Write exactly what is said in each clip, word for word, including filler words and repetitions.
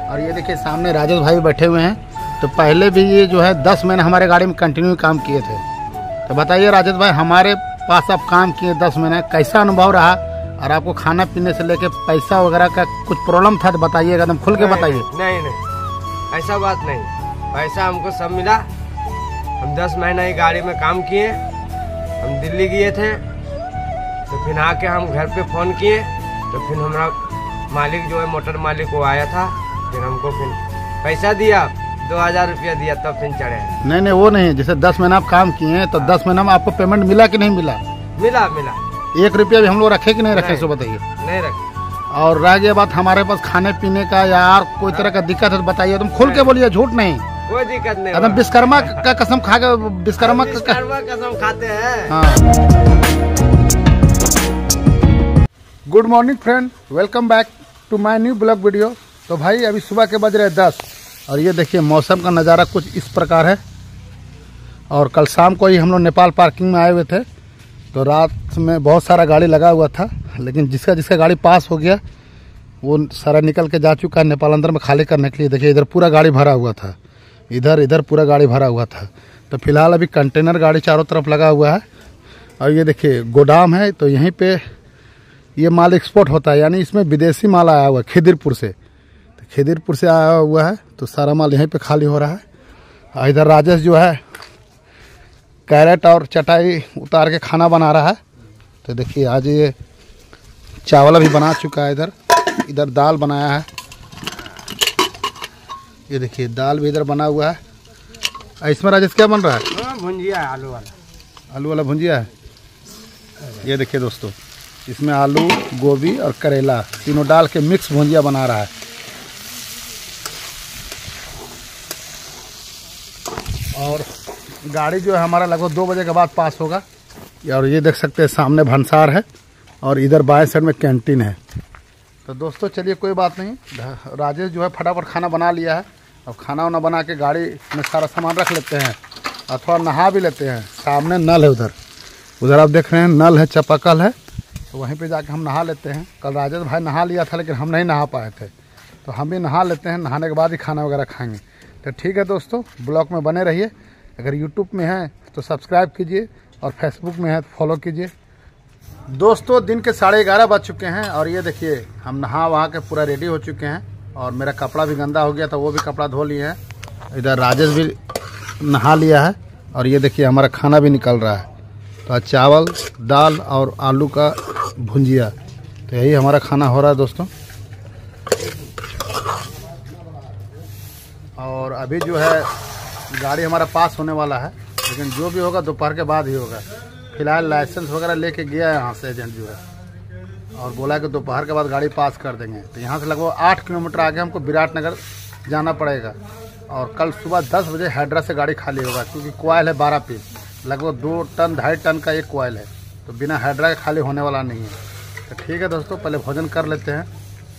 और ये देखिए सामने राजेश भाई बैठे हुए हैं। तो पहले भी ये जो है दस महीने हमारे गाड़ी में कंटिन्यू काम किए थे। तो बताइए राजेश भाई, हमारे पास आप काम किए दस महीने, कैसा अनुभव रहा? और आपको खाना पीने से लेके पैसा वगैरह का कुछ प्रॉब्लम था तो बताइएगा, एकदम खुल के बताइए। नहीं नहीं ऐसा बात नहीं, पैसा हमको सब मिला। हम दस महीना ही गाड़ी में काम किए। हम दिल्ली गए थे तो फिर आके हम घर पे फ़ोन किए तो फिर हमारा मालिक जो है मोटर मालिक वो आया था, फिर हमको फिर पैसा दिया, दो हजार रुपया दिया, तब फिर चढ़े। नहीं नहीं वो नहीं, जैसे दस महीना आप काम किए हैं तो दस महीना में आपको पेमेंट मिला कि नहीं मिला? मिला मिला। एक रुपया भी हम लोग रखे कि नहीं रखे, सो बताइए। नहीं रखे। और रह गया बात हमारे पास खाने पीने का या और कोई तरह का दिक्कत है तो बताइए, तुम खुल के बोलिए, झूठ नहीं। कोई दिक्कत नहीं। एकदम विश्वकर्मा का कसम खा के, विश्वकर्मा का कसम खाते हैं। हाँ। Good morning friend, welcome back to my new blog video. तो भाई अभी सुबह के बज रहे दस और ये देखिए मौसम का नज़ारा कुछ इस प्रकार है। और कल शाम को ही हम लोग नेपाल पार्किंग में आए हुए थे, तो रात में बहुत सारा गाड़ी लगा हुआ था, लेकिन जिसका जिसका गाड़ी पास हो गया वो सारा निकल के जा चुका है नेपाल अंदर में खाली करने के लिए। देखिए इधर पूरा गाड़ी भरा हुआ था, इधर इधर पूरा गाड़ी भरा हुआ था। तो फिलहाल अभी कंटेनर गाड़ी चारों तरफ लगा हुआ है। और ये देखिए गोदाम है, तो यहीं पे ये माल एक्सपोर्ट होता है, यानी इसमें विदेशी माल आया हुआ है खिदिरपुर से। तो खिदिरपुर से आया हुआ है तो सारा माल यहीं पे खाली हो रहा है। और इधर राजेश जो है कैरेट और चटाई उतार के खाना बना रहा है। तो देखिए आज ये चावल भी बना चुका है, इधर इधर दाल बनाया है। ये देखिए दाल भी इधर बना हुआ है। इसमें राजेश क्या बन रहा है? भुंजिया है, आलू वाला। आलू वाला भुंजिया है। ये देखिए दोस्तों, इसमें आलू, गोभी और करेला तीनों डाल के मिक्स भुंजिया बना रहा है। और गाड़ी जो है हमारा लगभग दो बजे के बाद पास होगा। और ये देख सकते हैं सामने भंसार है और इधर बाएं साइड में कैंटीन है। तो दोस्तों चलिए कोई बात नहीं, राजेश जो है फटाफट खाना बना लिया है। अब खाना वाना बना के गाड़ी में सारा सामान रख लेते हैं और थोड़ा नहा भी लेते हैं। सामने नल है, उधर उधर आप देख रहे हैं नल है, चापाकल है, तो वहीं पे जाके हम नहा लेते हैं। कल राजेश भाई नहा लिया था लेकिन हम नहीं नहा पाए थे, तो हम भी नहा लेते हैं। नहाने के बाद ही खाना वगैरह खाएंगे। तो ठीक है दोस्तों, ब्लॉग में बने रहिए। अगर यूट्यूब में है तो सब्सक्राइब कीजिए और फेसबुक में है तो फॉलो कीजिए। दोस्तों दिन के साढ़े ग्यारह बज चुके हैं और ये देखिए हम नहा वहा के पूरा रेडी हो चुके हैं। और मेरा कपड़ा भी गंदा हो गया था, वो भी कपड़ा धो लिए हैं। इधर राजेश भी नहा लिया है और ये देखिए हमारा खाना भी निकल रहा है। तो चावल, दाल और आलू का भुंजिया, तो यही हमारा खाना हो रहा है दोस्तों। और अभी जो है गाड़ी हमारा पास होने वाला है, लेकिन जो भी होगा दोपहर के बाद ही होगा। फिलहाल लाइसेंस वगैरह लेके गया है यहाँ से एजेंट जो है, और बोला कि दोपहर के बाद गाड़ी पास कर देंगे। तो यहाँ से लगभग आठ किलोमीटर आगे हमको विराटनगर जाना पड़ेगा। और कल सुबह दस बजे हैदरा से गाड़ी खाली होगा, क्योंकि कोयल है बारह पीस, लगभग दो टन ढाई टन का एक कोयल है, तो बिना हैदरा के खाली होने वाला नहीं है। तो ठीक है दोस्तों, पहले भोजन कर लेते हैं।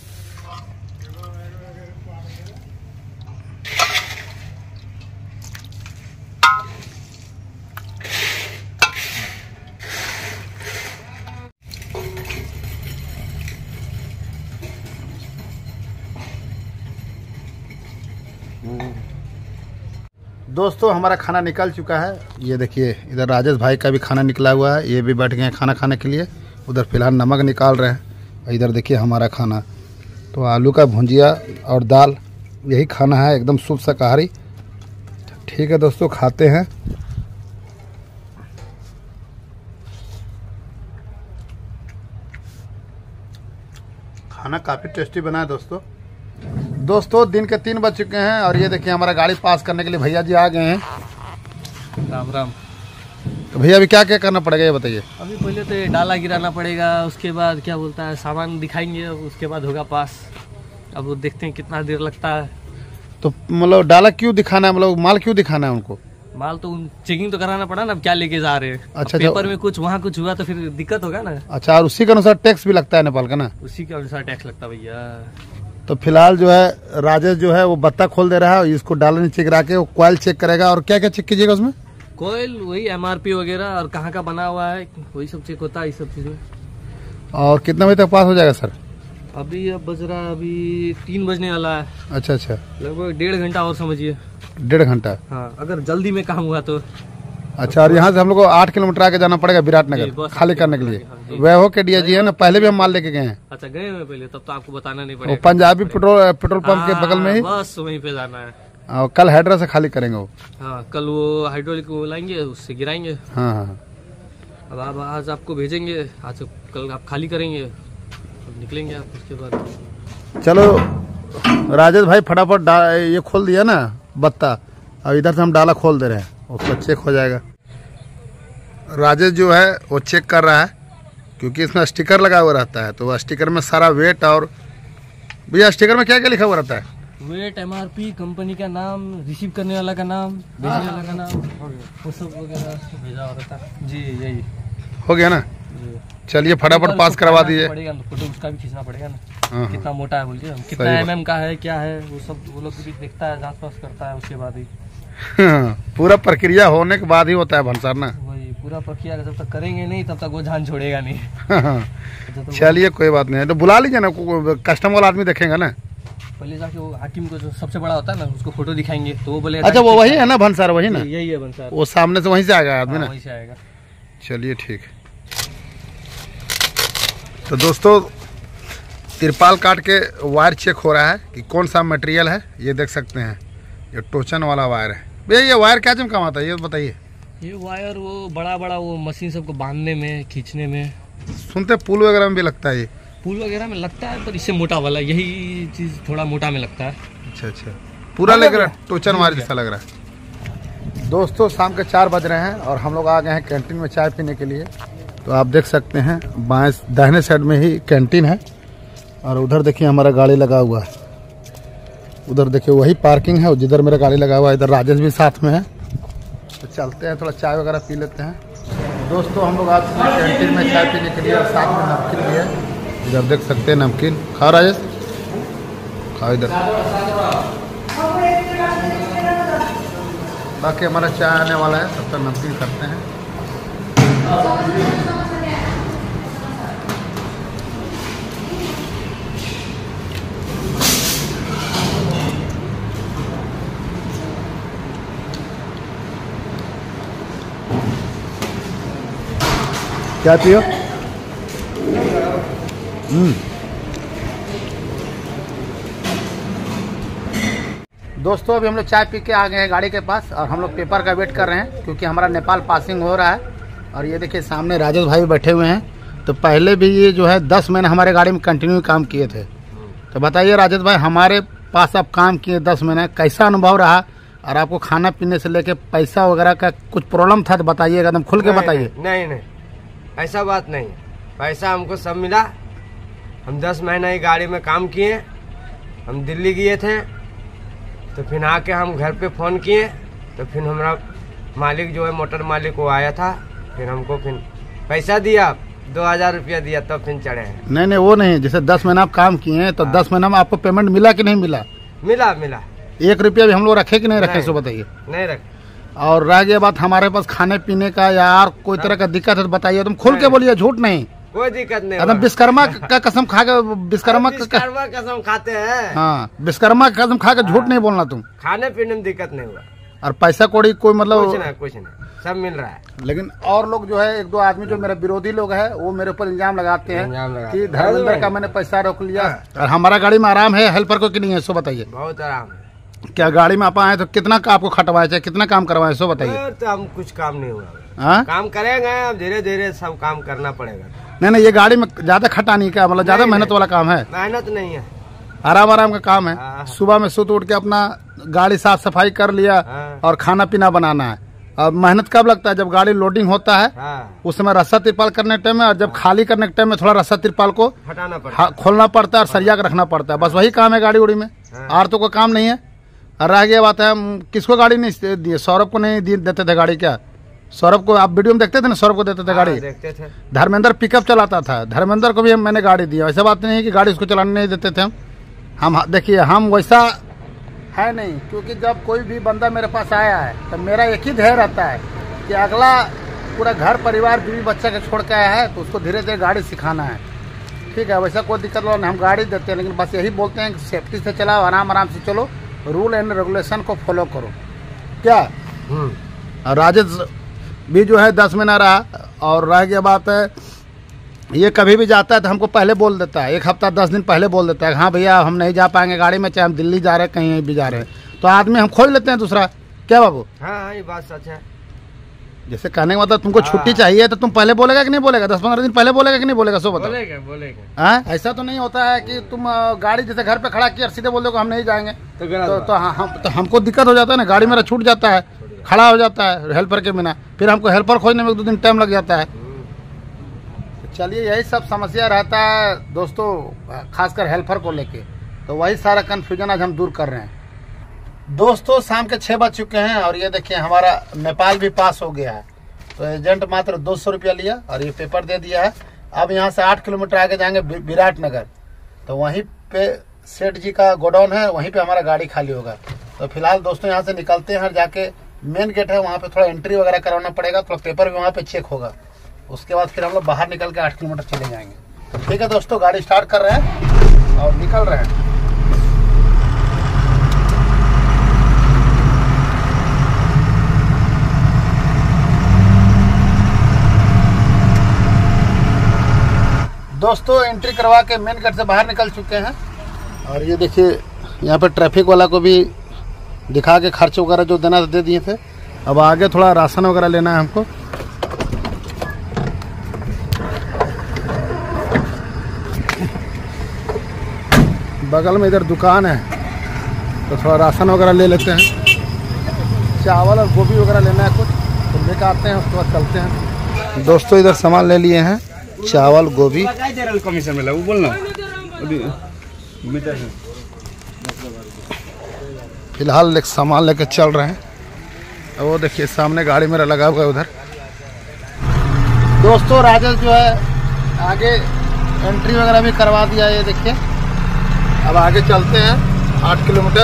दोस्तों हमारा खाना निकल चुका है। ये देखिए इधर राजेश भाई का भी खाना निकला हुआ है, ये भी बैठ गए हैं खाना खाने के लिए। उधर फिलहाल नमक निकाल रहे हैं। इधर देखिए हमारा खाना, तो आलू का भुंजिया और दाल, यही खाना है, एकदम शुद्ध शाकाहारी। ठीक है दोस्तों, खाते हैं। खाना काफ़ी टेस्टी बना है दोस्तों। दोस्तों दिन के तीन बज चुके हैं और ये देखिए हमारा गाड़ी पास करने के लिए भैया जी आ गए हैं। राम राम। तो भैया अभी क्या क्या करना पड़ेगा ये बताइए। अभी पहले तो ये डाला गिराना पड़ेगा, उसके बाद क्या बोलता है सामान दिखाएंगे, उसके बाद होगा पास। अब वो देखते हैं कितना देर लगता है। तो मतलब डाला क्यों दिखाना है, मतलब माल क्यों दिखाना है उनको? माल तो चेकिंग तो कराना पड़ा ना, अब क्या लेके जा रहे हैं। अच्छा, पेपर में कुछ वहाँ कुछ हुआ तो फिर दिक्कत होगा ना। अच्छा, और उसी के अनुसार टैक्स भी लगता है नेपाल का ना? उसी के अनुसार टैक्स लगता है भैया। तो फिलहाल जो है राजेश जो है वो बत्ता खोल दे रहा है, इसको डाला नीचे गिरा के वो कॉइल चेक करेगा। और क्या क्या चेक कीजिएगा उसमें? कॉइल, वही एमआरपी वगैरह और कहाँ का बना हुआ है, वही सब चेक होता है इस सब चीज में। और कितना बजे तक पास हो जाएगा सर? अभी अब बज रहा है, अभी तीन बजने वाला है। अच्छा अच्छा, लगभग डेढ़ घंटा और समझिए। डेढ़ घंटा। हाँ, अगर जल्दी में काम हुआ तो। अच्छा, और यहाँ से हम लोग को आठ किलोमीटर आके जाना पड़ेगा विराटनगर खाली करने के लिए। वह हो के डीआईजी है ना, पहले भी हम माल लेके गए हैं। अच्छा, गए हैं पहले, तब तो आपको बताना नहीं वो पड़ेगा। पंजाबी पेट्रोल पेट्रोल पंप के बगल में ही, बस वहीं पे जाना है। और कल हाइड्रा से खाली करेंगे वो। हाँ, कल वो हाइड्रोलिक वो लाएंगे, उससे गिराएंगे। हाँ हाँ, अब आप आज आपको भेजेंगे, आज कल आप खाली करेंगे, अब निकलेंगे आप उसके बाद। चलो राजेश भाई फटाफट ये खोल दिया ना बत्ता, अब इधर से हम डाला खोल दे रहे हैं, उसका चेक हो जाएगा। राजेश जो है वो चेक कर रहा है, क्योंकि इसमें स्टिकर लगा हुआ रहता है, तो वह स्टिकर में सारा वेट और भैया स्टिकर में क्या क्या लिखा हुआ रहता है? वेट, एमआरपी, कंपनी का नाम, रिसीव करने वाला का नाम, भेजने वाला का नाम, वो सब वगैरह भेजा हो रहता है जी। यही हो गया ना, चलिए फटाफट पास करवा दीजिए। पड़ेगा ना, फोटो उसका भी खींचना पड़ेगा ना, हाँ, कितना मोटा है बोल के, कितना एमएम का है, क्या है वो सब, वो लोग भी देखता है, जांच पास करता है, उसके बाद ही पूरा प्रक्रिया होने के बाद ही होता है भंसार ना। वही पूरा प्रक्रिया जब तक करेंगे नहीं तब तक वो जान छोड़ेगा नहीं। चलिए कोई बात नहीं, तो बुला लीजिए ना, कस्टमर वाला आदमी देखेगा ना। पहले जाके वो हाकिम को जो सबसे बड़ा होता है ना, उसको फोटो दिखाएंगे तो वो बोले अच्छा वो वही है ना भंसार, वही ना, यही है भंसार, वो सामने से वहीं से आएगा आदमी ना, वहीं से आएगा। चलिए ठीक। तो दोस्तों तिरपाल काट के वायर चेक हो रहा है कि कौन सा मटेरियल है, ये देख सकते हैं, ये टोचन वाला वायर है। भैया ये वायर क्या काम आता है ये बताइए? ये वायर वो बड़ा बड़ा वो मशीन सबको बांधने में, खींचने में, सुनते पुल वगैरह में भी लगता है ये। पुल वगैरह में लगता है, पर इससे मोटा वाला यही चीज थोड़ा मोटा में लगता है। अच्छा अच्छा, पूरा लग रहा है टोचन वायर जैसा लग रहा है। दोस्तों शाम के चार बज रहे हैं और हम लोग आ गए हैं कैंटीन में चाय पीने के लिए। तो आप देख सकते हैं बाएं दाहिने साइड में ही कैंटीन है, और उधर देखिए हमारा गाड़ी लगा हुआ है, उधर देखिए वही पार्किंग है, जिधर मेरा गाड़ी लगा हुआ है, इधर राजेश भी साथ में है। तो चलते हैं थोड़ा चाय वगैरह पी लेते हैं। दोस्तों हम लोग आज कैंटीन में चाय पीने के लिए, और साथ में नमकीन भी है, इधर देख सकते हैं नमकीन। खा राजेश, खा इधर। बाकी हमारा चाय आने वाला है, तब तक नमकीन करते हैं। क्या पियो? हम्म दोस्तों अभी हम लोग चाय पी के आ गए हैं गाड़ी के पास, और हम लोग पेपर का वेट कर रहे हैं, क्योंकि हमारा नेपाल पासिंग हो रहा है। और ये देखिए सामने राजेश भाई बैठे हुए हैं। तो पहले भी ये जो है दस महीने हमारे गाड़ी में कंटिन्यू काम किए थे। तो बताइए राजेश भाई, हमारे पास आप काम किए दस महीने, कैसा अनुभव रहा? और आपको खाना पीने से लेके पैसा वगैरह का कुछ प्रॉब्लम था तो बताइए, एकदम खुल के बताइए। नहीं नहीं, ऐसा बात नहीं, पैसा हमको सब मिला। हम दस महीना ही गाड़ी में काम किए, हम दिल्ली गए थे, तो फिर आके हम घर पे फ़ोन किए, तो फिर हमारा मालिक जो है मोटर मालिक वो आया था, फिर हमको फिर पैसा दिया, दो हज़ार रुपया दिया, तब तो फिर चढ़े हैं। नहीं नहीं वो नहीं, जैसे दस महीना आप काम किए हैं तो दस महीना में आपको पेमेंट मिला कि नहीं मिला? मिला मिला। एक रुपया भी हम लोग रखे कि नहीं रखे, सो बताइए। नहीं रखे। और रह गया बात हमारे पास खाने पीने का, यार कोई तरह का दिक्कत है तो बताइए, तुम खुल के बोलिए, झूठ नहीं। कोई दिक्कत नहीं। एकदम विश्वकर्मा का कसम खा के, विश्वकर्मा विश्वकर्मा कसम खाते हैं। हाँ, विश्वकर्मा का कसम खा के झूठ नहीं बोलना तुम। खाने पीने में दिक्कत नहीं हुआ, और पैसा कौड़ी कोई मतलब कुछ नहीं, कुछ नहीं, सब मिल रहा है। लेकिन और लोग जो है, एक दो आदमी जो मेरे विरोधी लोग हैं, वो मेरे ऊपर इल्जाम लगाते हैं कि धर्मेंद्र का मैंने पैसा रोक लिया। और हमारा गाड़ी में आराम है हेल्पर को कि नहीं है, सो बताइए। बहुत आराम है। क्या गाड़ी में आप आए तो कितना का आपको खटवाए, चाहे कितना काम करवाए, सो बताइए। तो हम कुछ काम नहीं हुआ। हाँ, काम करेंगे, अब धीरे धीरे सब काम करना पड़ेगा। नहीं नहीं, ये गाड़ी में ज्यादा खटानी का मतलब ज्यादा मेहनत वाला काम है? मेहनत नहीं है, आराम आराम का काम है। हाँ। सुबह में सुत उठ के अपना गाड़ी साफ सफाई कर लिया, हाँ। और खाना पीना बनाना है। अब मेहनत कब लगता है? जब गाड़ी लोडिंग होता है, हाँ। उस समय रस्सा तिरपाल करने के टाइम में, और जब खाली करने के टाइम में थोड़ा रस्सा तिरपाल को हटाना पड़ता है, खोलना पड़ता है और सरिया के रखना पड़ता है। बस वही काम है गाड़ी उड़ी में, और तो कोई काम नहीं है। और रह गया बात है, किसको गाड़ी नहीं दिए? सौरभ को नहीं देते थे गाड़ी? क्या सौरभ को आप वीडियो में देखते थे ना, सौरभ को देते थे गाड़ी? देखते थे। धर्मेंद्र पिकअप चलाता था, धर्मेंद्र को भी मैंने गाड़ी दी। ऐसा बात नहीं है कि गाड़ी उसको चलाने नहीं देते थे हम। हम देखिए हम वैसा है नहीं, क्योंकि जब कोई भी बंदा मेरे पास आया है तो मेरा एक ही ध्येय रहता है कि अगला पूरा घर परिवार बीवी बच्चा के छोड़ के आया है, तो उसको धीरे धीरे गाड़ी सिखाना है। ठीक है, वैसा कोई दिक्कत वाला नहीं, हम गाड़ी देते हैं, लेकिन बस यही बोलते हैं कि सेफ्टी से चलाओ, आराम आराम से चलो, रूल एंड रेगुलेशन को फॉलो करो। क्या और राजेश भी जो है दस महीना रहा, और रह गया बात है, ये कभी भी जाता है तो हमको पहले बोल देता है, एक हफ्ता दस दिन पहले बोल देता है, हाँ भैया हम नहीं जा पाएंगे गाड़ी में, चाहे हम दिल्ली जा रहे हैं कहीं भी जा रहे हैं, तो आदमी हम खोज लेते हैं दूसरा। क्या बाबू? हाँ हाँ ये बात सच है। जैसे कहने का मतलब तुमको छुट्टी चाहिए तो तुम पहले बोलेगा कि नहीं बोलेगा, दस पंद्रह दिन पहले बोलेगा कि नहीं बोलेगा, सो बताओ। बोलेगा बोलेगा। हाँ, ऐसा तो नहीं होता है कि तुम अ, गाड़ी जैसे घर पे खड़ा किया और सीधे बोल दो हम नहीं जाएंगे, तो तो, तो, हम, तो हमको दिक्कत हो जाता है ना, गाड़ी मेरा छूट जाता है, खड़ा हो जाता है हेल्पर के बिना, फिर हमको हेल्पर खोजने में एक दो दिन टाइम लग जाता है। चलिए यही सब समस्या रहता है दोस्तों, खासकर हेल्पर को लेके, तो वही सारा कन्फ्यूजन आज हम दूर कर रहे हैं। दोस्तों शाम के छः बज चुके हैं और ये देखिए हमारा नेपाल भी पास हो गया है, तो एजेंट मात्र दो सौ रुपया लिया और ये पेपर दे दिया है। अब यहाँ से आठ किलोमीटर आगे जाएंगे विराटनगर, तो वहीं पे सेठ जी का गोडाउन है, वहीं पे हमारा गाड़ी खाली होगा। तो फिलहाल दोस्तों यहाँ से निकलते हैं और जाके मेन गेट है वहाँ पे थोड़ा एंट्री वगैरह कराना पड़ेगा, थोड़ा पेपर भी वहाँ पे चेक होगा, उसके बाद फिर हम लोग बाहर निकल के आठ किलोमीटर चले जाएंगे। तो ठीक है दोस्तों, गाड़ी स्टार्ट कर रहे हैं और निकल रहे हैं। दोस्तों एंट्री करवा के मेन गेट से बाहर निकल चुके हैं और ये देखिए यहाँ पे ट्रैफिक वाला को भी दिखा के खर्च वगैरह जो देना दे दिए थे। अब आगे थोड़ा राशन वगैरह लेना है हमको। बगल में इधर दुकान है तो थोड़ा राशन वगैरह ले लेते हैं, चावल और गोभी वगैरह लेना है कुछ, तो लेकर आते हैं, उसके बाद चलते हैं। दोस्तों इधर सामान ले लिए हैं, चावल गोभी। कमीशन मिला वो बोलना फिलहाल एक सामान लेके चल रहे हैं, वो देखिए सामने गाड़ी मेरा लगा हुआ है उधर। दोस्तों राजेश जो है आगे एंट्री वगैरह भी करवा दिया है, ये देखिए। अब आगे चलते हैं आठ किलोमीटर,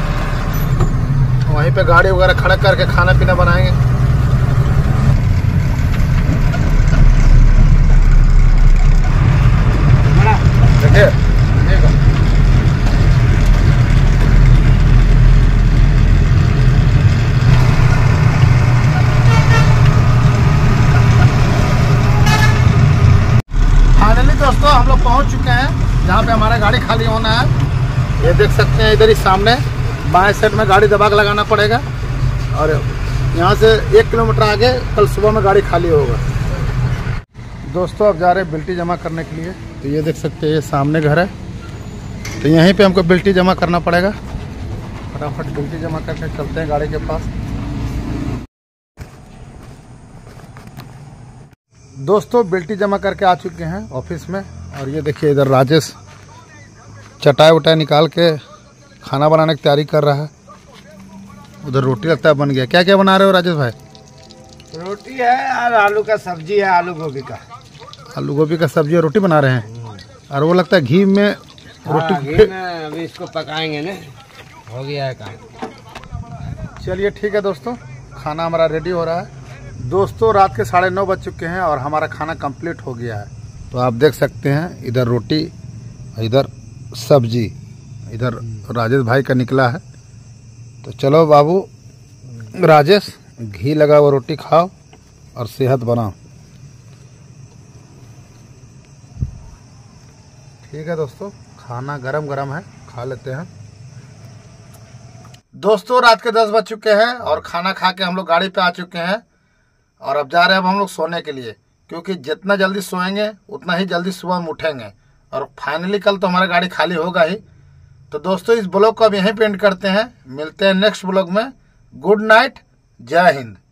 वहीं पे गाड़ी वगैरह खड़ा करके खाना पीना बनाएंगे। देखिए फाइनली दोस्तों हम लोग पहुंच चुके हैं जहाँ पे हमारा गाड़ी खाली होना है। ये देख सकते हैं इधर ही सामने बाएं साइड में गाड़ी दबा के लगाना पड़ेगा, और यहाँ से एक किलोमीटर आगे कल सुबह में गाड़ी खाली होगा। दोस्तों अब जा रहे हैं बिल्टी जमा करने के लिए, तो ये देख सकते हैं ये सामने घर है, तो यहीं पे हमको बिल्टी जमा करना पड़ेगा। फटाफट बिल्टी जमा करके चलते हैं गाड़ी के पास। दोस्तों बिल्टी जमा करके आ चुके हैं ऑफिस में, और ये देखिए इधर राजेश चटाई वटाई निकाल के खाना बनाने की तैयारी कर रहा है। उधर रोटी लगता है बन गया। क्या क्या बना रहे हो राजेश भाई? रोटी है और आलू का सब्जी है, आलू गोभी का। आलू गोभी का सब्जी और रोटी बना रहे हैं, और वो लगता है घी में रोटी। हाँ, घी में अभी इसको पकाएंगे ना, हो गया है काम। चलिए ठीक है दोस्तों, खाना हमारा रेडी हो रहा है। दोस्तों रात के साढ़े नौ बज चुके हैं और हमारा खाना कंप्लीट हो गया है। तो आप देख सकते हैं इधर रोटी, इधर सब्जी, इधर राजेश भाई का निकला है। तो चलो बाबू राजेश, घी लगा हुआ रोटी खाओ और सेहत बनाओ। ठीक है दोस्तों, खाना गरम गरम है, खा लेते हैं। दोस्तों रात के दस बज चुके हैं और खाना खा के हम लोग गाड़ी पे आ चुके हैं, और अब जा रहे हैं अब हम लोग सोने के लिए, क्योंकि जितना जल्दी सोएंगे उतना ही जल्दी सुबह में उठेंगे, और फाइनली कल तो हमारा गाड़ी खाली होगा ही। तो दोस्तों इस ब्लॉग को अब यहीं पे एंड करते हैं, मिलते हैं नेक्स्ट ब्लॉग में। गुड नाइट, जय हिंद।